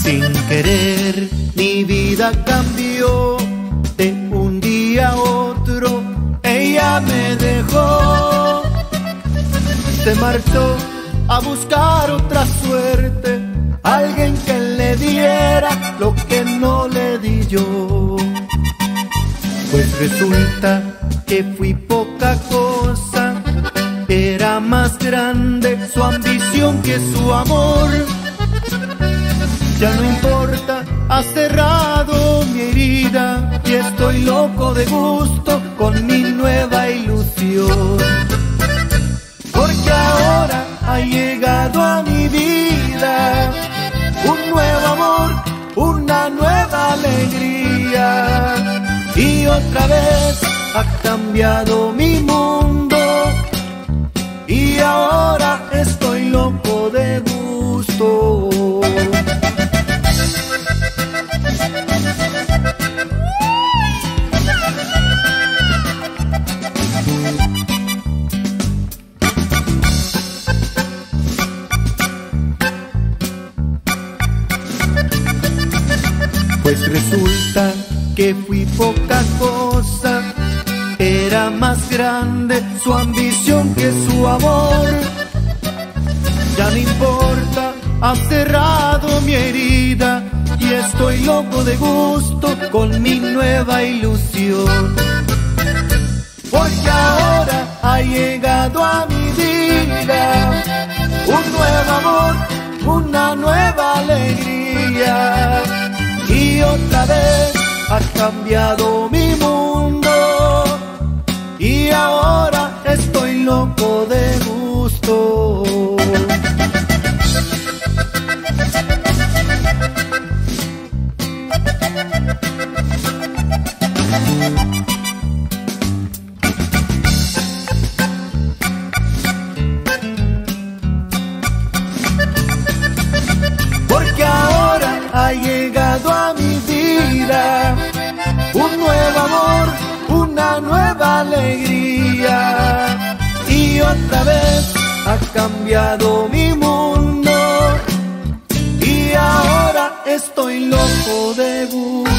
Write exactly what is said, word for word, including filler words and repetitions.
Sin querer mi vida cambió, de un día a otro ella me dejó. Se marchó a buscar otra suerte, alguien que le diera lo que no le di yo. Pues resulta que fui poca cosa, era más grande su ambición que su amor. Ya no importa, ha cerrado mi herida y estoy loco de gusto con mi nueva ilusión. Porque ahora ha llegado a mi vida un nuevo amor, una nueva alegría. Y otra vez ha cambiado mi mundo y ahora estoy loco de gusto. Pues resulta que fui poca cosa, era más grande su ambición que su amor. Ya no importa, ha cerrado mi herida y estoy loco de gusto con mi nueva ilusión. Porque ahora ha llegado a mi vida un nuevo amor, una nueva alegría. Y otra vez ha cambiado mi mundo y ahora estoy loco de gusto. Porque ahora ha llegado a mi vida un nuevo amor, una nueva alegría. Y otra vez ha cambiado mi mundo y ahora estoy loco de gusto.